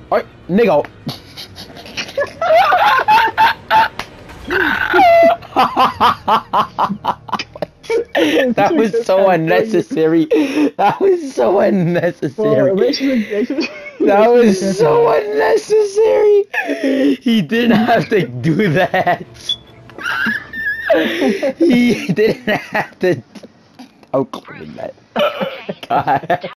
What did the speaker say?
Alright, nigga. That was so unnecessary. That was so unnecessary. That was so unnecessary. He didn't have to do that. He didn't have to. Oh, that. God.